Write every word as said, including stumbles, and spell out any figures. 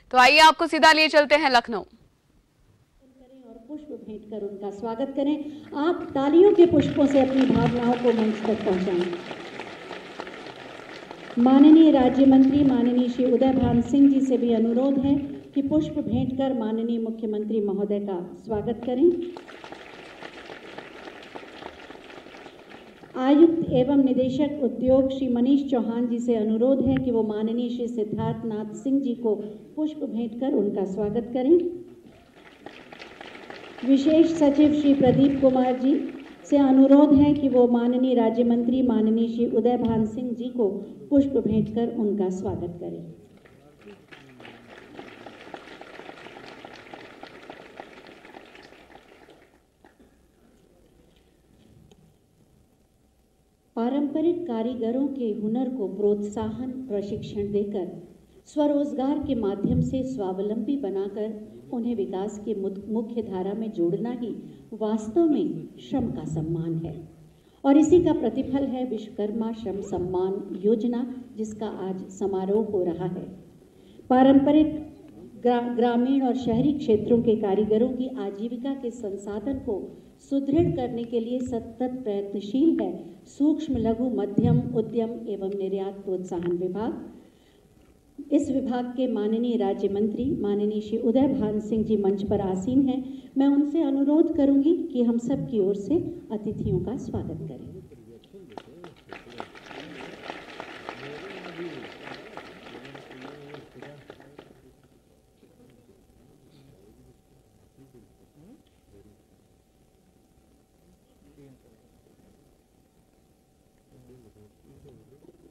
तो आइए आपको सीधा लिए चलते हैं लखनऊ और पुष्प भेंट कर उनका स्वागत करें। आप तालियों के पुष्पों से अपनी भावनाओं को मंच तक पहुंचाएं। माननीय राज्य मंत्री माननीय श्री उदय भान सिंह जी से भी अनुरोध है कि पुष्प भेंट कर माननीय मुख्यमंत्री महोदय का स्वागत करें। आयुक्त एवं निदेशक उद्योग श्री मनीष चौहान जी से अनुरोध है कि वो माननीय श्री सिद्धार्थ नाथ सिंह जी को पुष्प भेंट कर उनका स्वागत करें। विशेष सचिव श्री प्रदीप कुमार जी से अनुरोध है कि वो माननीय राज्य मंत्री माननीय श्री उदय भान सिंह जी को पुष्प भेंट कर उनका स्वागत करें। पारंपरिक कारीगरों के हुनर को प्रोत्साहन प्रशिक्षण देकर स्वरोजगार के माध्यम से स्वावलंबी बनाकर उन्हें विकास के मुख्य धारा में जोड़ना ही वास्तव में श्रम का सम्मान है और इसी का प्रतिफल है विश्वकर्मा श्रम सम्मान योजना, जिसका आज समारोह हो रहा है। पारंपरिक ग्रा, ग्रामीण और शहरी क्षेत्रों के कारीगरों की आजीविका के संसाधन को सुदृढ़ करने के लिए सतत प्रयत्नशील है सूक्ष्म लघु मध्यम उद्यम एवं निर्यात प्रोत्साहन विभाग। इस विभाग के माननीय राज्य मंत्री माननीय श्री उदय भान सिंह जी मंच पर आसीन हैं। मैं उनसे अनुरोध करूंगी कि हम सब की ओर से अतिथियों का स्वागत करें।